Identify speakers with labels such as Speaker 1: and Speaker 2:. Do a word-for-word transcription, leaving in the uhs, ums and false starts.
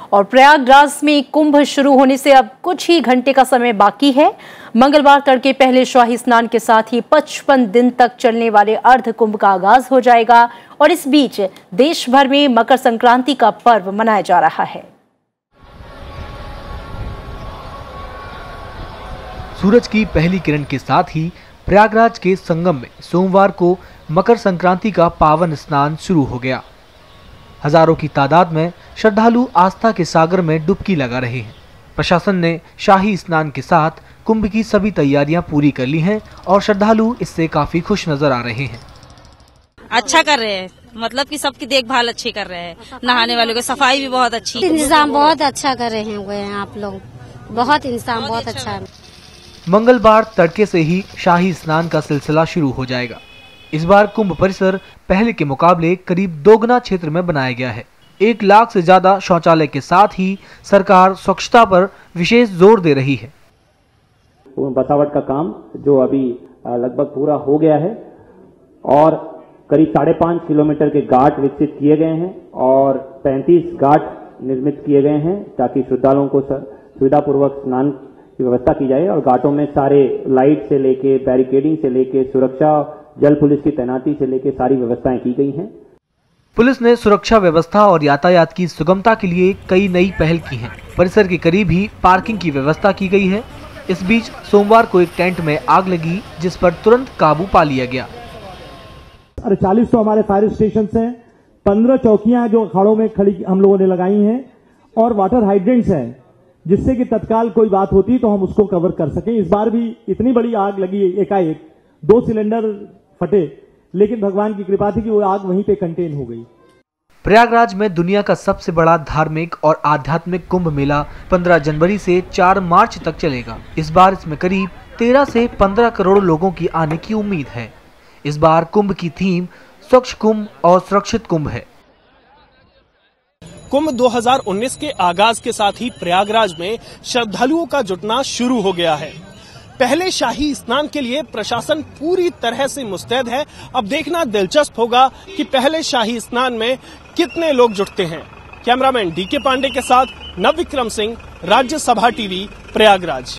Speaker 1: और प्रयागराज में कुंभ शुरू होने से अब कुछ ही घंटे का समय बाकी है। मंगलवार तड़के पहले शाही स्नान के साथ ही पचपन दिन तक चलने वाले अर्ध कुंभ का आगाज हो जाएगा और इस बीच देश भर में मकर संक्रांति का पर्व मनाया जा रहा है।
Speaker 2: सूरज की पहली किरण के साथ ही प्रयागराज के संगम में सोमवार को मकर संक्रांति का पावन स्नान शुरू हो गया। हजारों की तादाद में श्रद्धालु आस्था के सागर में डुबकी लगा रहे हैं। प्रशासन ने शाही स्नान के साथ कुंभ की सभी तैयारियां पूरी कर ली हैं और श्रद्धालु इससे काफी खुश नजर आ रहे हैं।
Speaker 3: अच्छा कर रहे हैं, मतलब कि सबकी देखभाल अच्छी कर रहे हैं, नहाने वालों की सफाई भी बहुत अच्छी।
Speaker 4: इंतजाम बहुत अच्छा कर रहे हैं आप लोग, बहुत इंतजाम बहुत अच्छा है।
Speaker 2: मंगलवार तड़के से ही शाही स्नान का सिलसिला शुरू हो जाएगा। इस बार कुंभ परिसर पहले के मुकाबले करीब दोगुना क्षेत्र में बनाया गया है। एक लाख से ज्यादा शौचालय के साथ ही सरकार स्वच्छता पर विशेष जोर दे रही है।
Speaker 5: बसावट का काम जो अभी लगभग पूरा हो गया है और करीब साढ़े पांच किलोमीटर के घाट विकसित किए गए हैं और पैंतीस घाट निर्मित किए गए हैं ताकि श्रद्धालुओं को सुविधापूर्वक स्नान की व्यवस्था की जाए और घाटों में सारे लाइट से लेके बैरिकेडिंग से लेके सुरक्षा, जल पुलिस की तैनाती से लेके सारी व्यवस्थाएं की गई हैं।
Speaker 2: पुलिस ने सुरक्षा व्यवस्था और यातायात की सुगमता के लिए कई नई पहल की हैं। परिसर के करीब ही पार्किंग की व्यवस्था की गई है। इस बीच सोमवार को एक टेंट में आग लगी जिस पर तुरंत काबू पा लिया गया।
Speaker 6: अरे चालीस सौ हमारे फायर स्टेशन हैं, पंद्रह चौकियां जो अखाड़ों में खड़ी हम लोगों ने लगाई हैं और वाटर हाइड्रेंट्स हैं जिससे कि तत्काल कोई बात होती तो हम उसको कवर कर सकें। इस बार भी इतनी बड़ी आग लगी एकाएक, दो सिलेंडर फटे, लेकिन भगवान की कृपा थी कि वो आग वहीं पे कंटेन हो गई।
Speaker 2: प्रयागराज में दुनिया का सबसे बड़ा धार्मिक और आध्यात्मिक कुंभ मेला पंद्रह जनवरी से चार मार्च तक चलेगा। इस बार इसमें करीब तेरह से पंद्रह करोड़ लोगों की आने की उम्मीद है। इस बार कुंभ की थीम स्वच्छ कुंभ और सुरक्षित कुंभ है।
Speaker 7: कुंभ दो हज़ार उन्नीस के आगाज के साथ ही प्रयागराज में श्रद्धालुओं का जुटना शुरू हो गया है। पहले शाही स्नान के लिए प्रशासन पूरी तरह से मुस्तैद है। अब देखना दिलचस्प होगा कि पहले शाही स्नान में कितने लोग जुटते हैं। कैमरामैन डी के पांडे के साथ नवविक्रम सिंह, राज्य सभा टीवी, प्रयागराज।